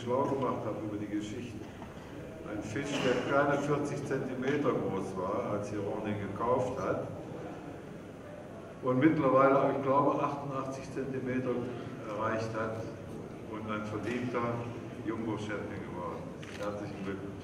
schlau gemacht habe über die Geschichte. Ein Fisch, der keine 40 cm groß war, als Jeroen ihn gekauft hat. Und mittlerweile, ich glaube, 88 cm erreicht hat und ein verdienter Jumbo-Champion geworden ist. Herzlichen Glückwunsch.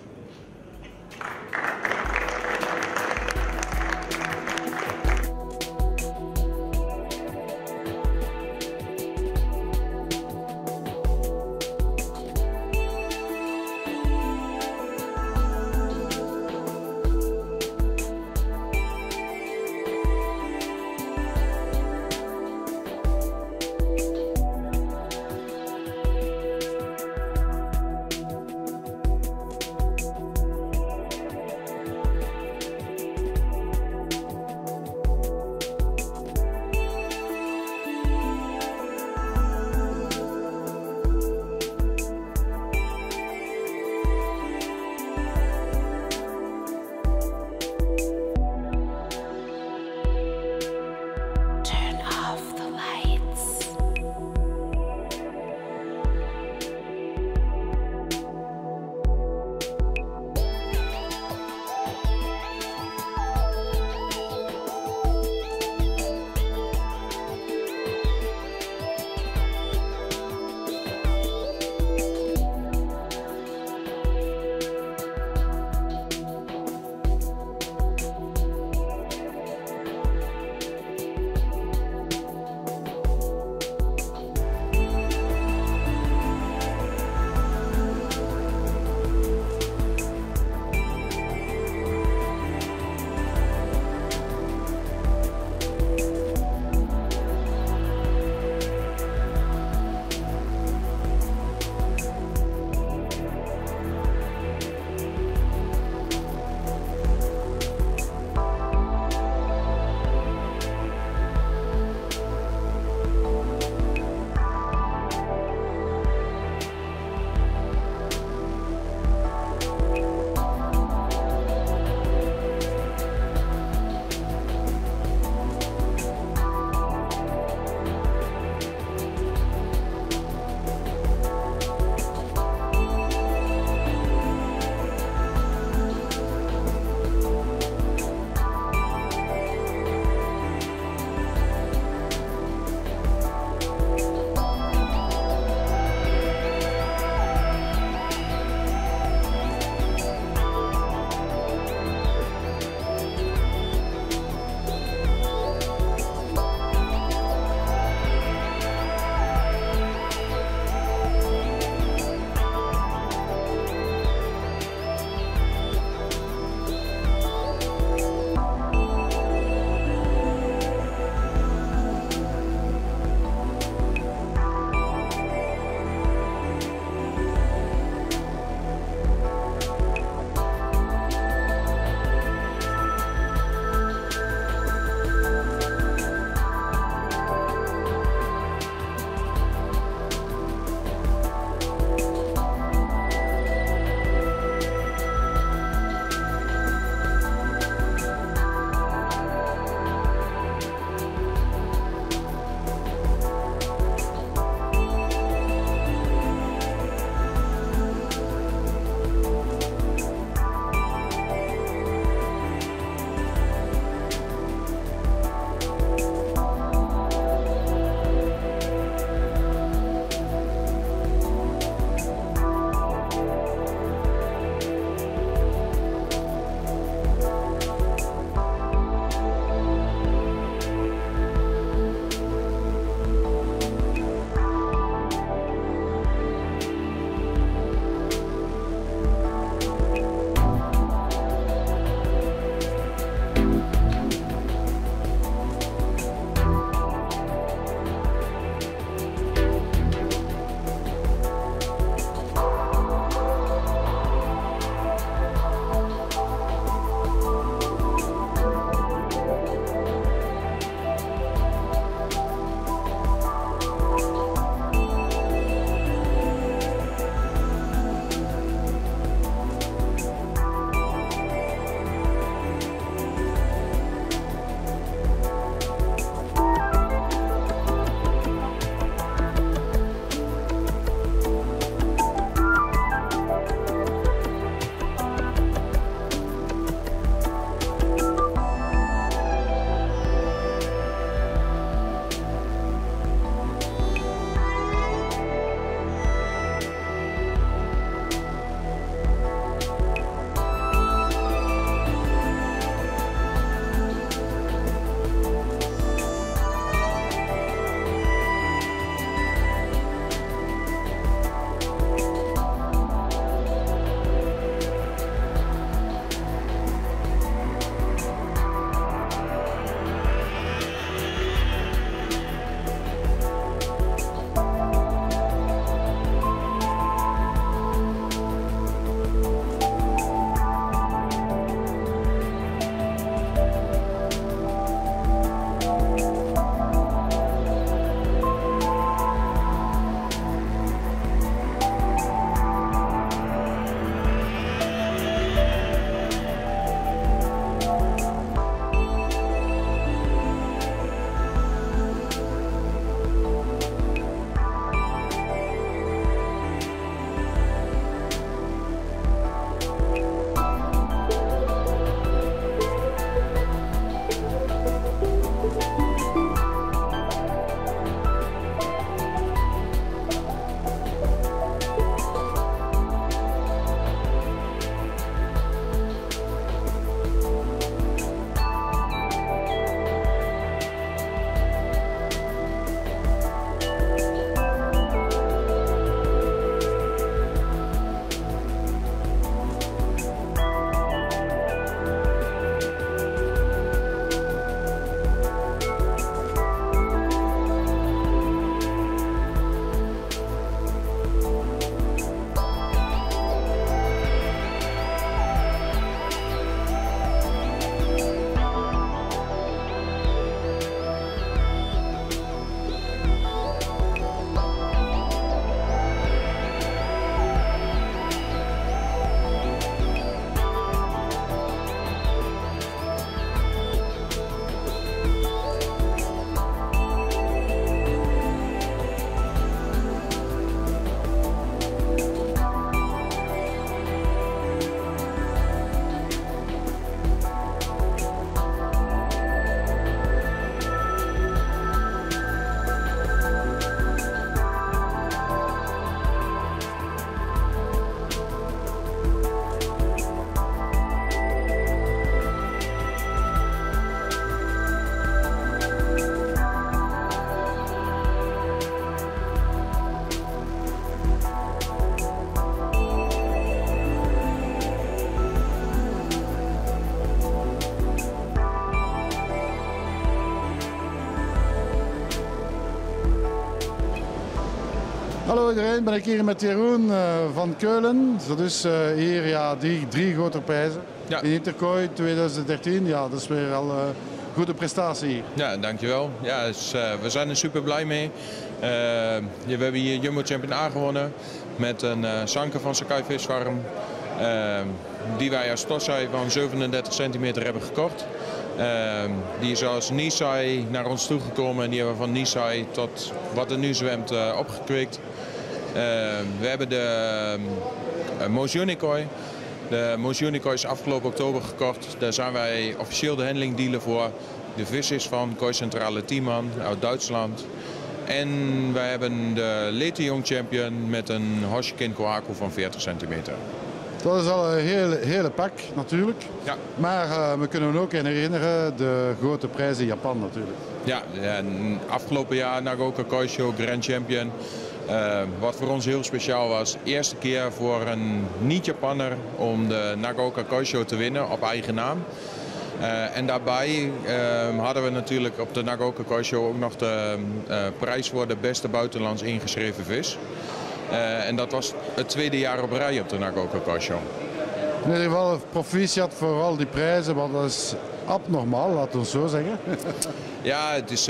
iedereen, ben ik hier met Jeroen van Keulen. Dus hier ja, drie grote prijzen. Ja. In Interkooi 2013, ja, dat is weer al een goede prestatie hier. Ja, dankjewel. Ja, dus, we zijn er super blij mee. We hebben hier Jumbo Champion A gewonnen met een zanker van Sakai Visfarm. Die wij als Tossai van 37 centimeter hebben gekocht. Die is als Nisai naar ons toegekomen en die hebben we van Nisai tot wat er nu zwemt opgekweekt. We hebben de Moos Unicoi. De Moos Unicoi is afgelopen oktober gekocht. Daar zijn wij officieel de handling dealer voor. De vis is van Kooicentrale Tiemann uit Duitsland. En wij hebben de Leteong Champion met een Hoshikin Kohaku van 40 centimeter. Dat is al een hele pak natuurlijk. Ja. Maar we kunnen ook herinneren de grote prijs in Japan natuurlijk. Ja, afgelopen jaar Nagaoka Koisho Grand Champion. Wat voor ons heel speciaal was. Eerste keer voor een niet-Japanner om de Nagaoka Koisho te winnen op eigen naam. En daarbij hadden we natuurlijk op de Nagaoka Koisho ook nog de prijs voor de beste buitenlands ingeschreven vis. En dat was het tweede jaar op rij op de Nagaoka Koisho. In ieder geval proficiat voor al die prijzen, want dat is abnormaal, laten we het zo zeggen. Ja, het is,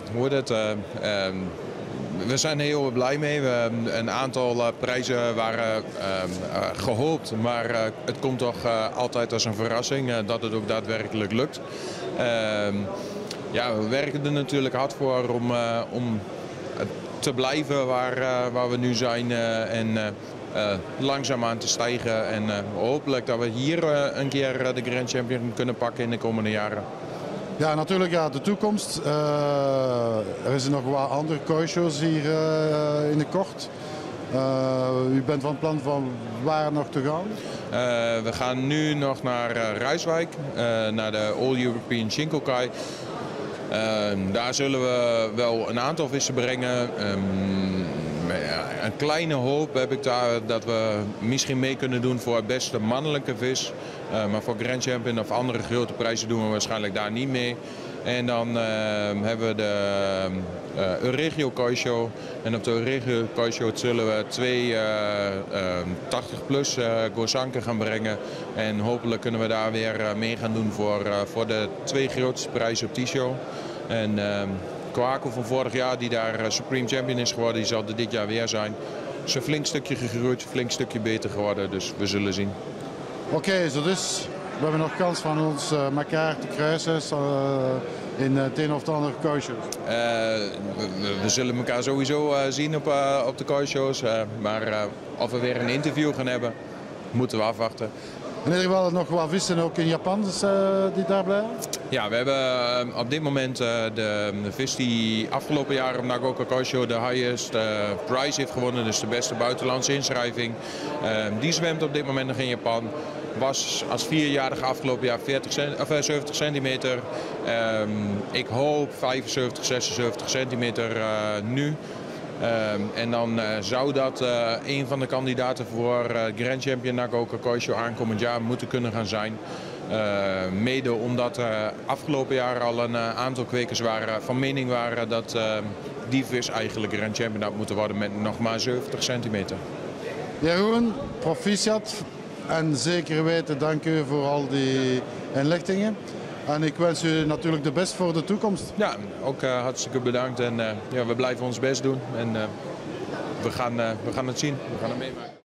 we zijn er heel blij mee. Een aantal prijzen waren gehoopt, maar het komt toch altijd als een verrassing dat het ook daadwerkelijk lukt. Ja, we werken er natuurlijk hard voor om te blijven waar we nu zijn en langzaamaan te stijgen. En hopelijk dat we hier een keer de Grand Champion kunnen pakken in de komende jaren. Ja, natuurlijk ja, de toekomst. Er is nog wat andere koisho's hier in de kort. U bent van plan van waar nog te gaan? We gaan nu nog naar Rijswijk, naar de All European Shinkokai. Daar zullen we wel een aantal vissen brengen. Een kleine hoop heb ik daar dat we misschien mee kunnen doen voor het beste mannelijke vis. Maar voor Grand Champion of andere grote prijzen doen we waarschijnlijk daar niet mee. En dan hebben we de Euregio Koisho. En op de Euregio Koisho zullen we twee 80-plus Gozanken gaan brengen. En hopelijk kunnen we daar weer mee gaan doen voor de twee grootste prijzen op die show. En Kohaku van vorig jaar, die daar Supreme Champion is geworden, die zal er dit jaar weer zijn. Is een flink stukje gegroeid, een flink stukje beter geworden, dus we zullen zien. Oké, zo dus we hebben nog kans van ons elkaar te kruisen in het een of andere koishows. We zullen elkaar sowieso zien op de koishows, maar of we weer een interview gaan hebben, moeten we afwachten. In ieder geval nog wat vissen ook in Japan die daar blijven? Ja, we hebben op dit moment de vis die afgelopen jaar op Nagaoka Koisho de highest prize heeft gewonnen, dus de beste buitenlandse inschrijving. Die zwemt op dit moment nog in Japan. Was als vierjarige afgelopen jaar 70 centimeter. Ik hoop 75, 76 centimeter nu. En dan zou dat een van de kandidaten voor Grand Champion Nagaoka Koisho aankomend jaar moeten kunnen gaan zijn. Mede omdat afgelopen jaar al een aantal kwekers van mening waren dat die vis eigenlijk Grand Champion had moeten worden met nog maar 70 centimeter. Jeroen, proficiat en zeker weten dank u voor al die inlichtingen. En ik wens u natuurlijk de best voor de toekomst. Ja, ook hartstikke bedankt en ja, we blijven ons best doen en we gaan het zien, we gaan het meemaken.